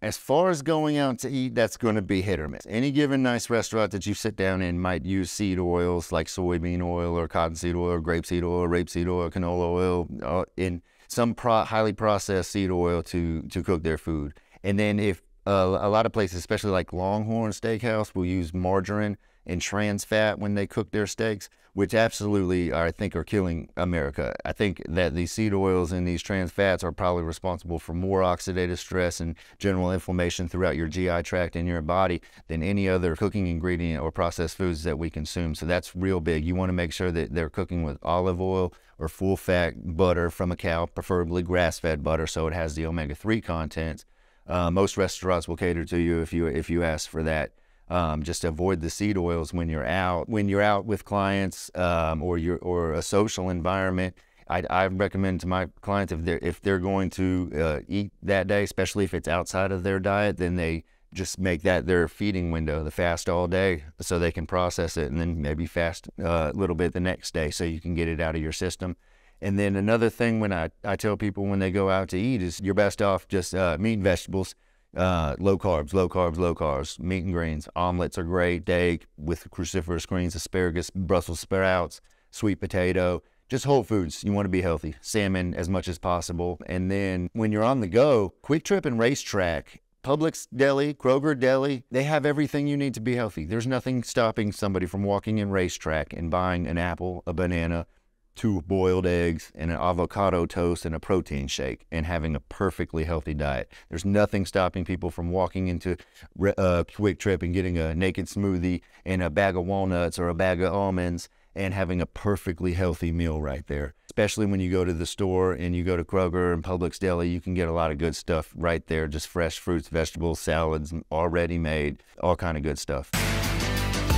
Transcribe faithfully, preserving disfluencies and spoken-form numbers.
As far as going out to eat, that's going to be hit or miss. Any given nice restaurant that you sit down in might use seed oils like soybean oil or cottonseed oil or grapeseed oil or rapeseed oil, canola oil, uh, in some pro highly processed seed oil to, to cook their food. And then if uh, a lot of places, especially like Longhorn Steakhouse, will use margarine and trans fat when they cook their steaks, which absolutely I think are killing America. I think that these seed oils and these trans fats are probably responsible for more oxidative stress and general inflammation throughout your G I tract in your body than any other cooking ingredient or processed foods that we consume. So that's real big. You want to make sure that they're cooking with olive oil or full fat butter from a cow, preferably grass-fed butter, so it has the omega three content. Uh, most restaurants will cater to you if you if you ask for that. Um, just avoid the seed oils when you're out. When you're out with clients um, or you're or a social environment, I, I recommend to my clients if they're if they're going to uh, eat that day, especially if it's outside of their diet, then they just make that their feeding window, the fast all day, so they can process it, and then maybe fast uh, a little bit the next day so you can get it out of your system. And then another thing when I, I tell people when they go out to eat is you're best off just uh, meat and vegetables. Uh, low carbs, low carbs, low carbs, meat and greens. Omelets are great, steak with cruciferous greens, asparagus, Brussels sprouts, sweet potato, just whole foods. You want to be healthy. Salmon as much as possible. And then when you're on the go, Quick Trip and Racetrack, Publix Deli, Kroger Deli, they have everything you need to be healthy. There's nothing stopping somebody from walking in Racetrack and buying an apple, a banana, two boiled eggs, and an avocado toast and a protein shake and having a perfectly healthy diet. There's nothing stopping people from walking into uh, Quick Trip and getting a naked smoothie and a bag of walnuts or a bag of almonds and having a perfectly healthy meal right there. Especially when you go to the store and you go to Kroger and Publix Deli, you can get a lot of good stuff right there, just fresh fruits, vegetables, salads, already made, all kind of good stuff.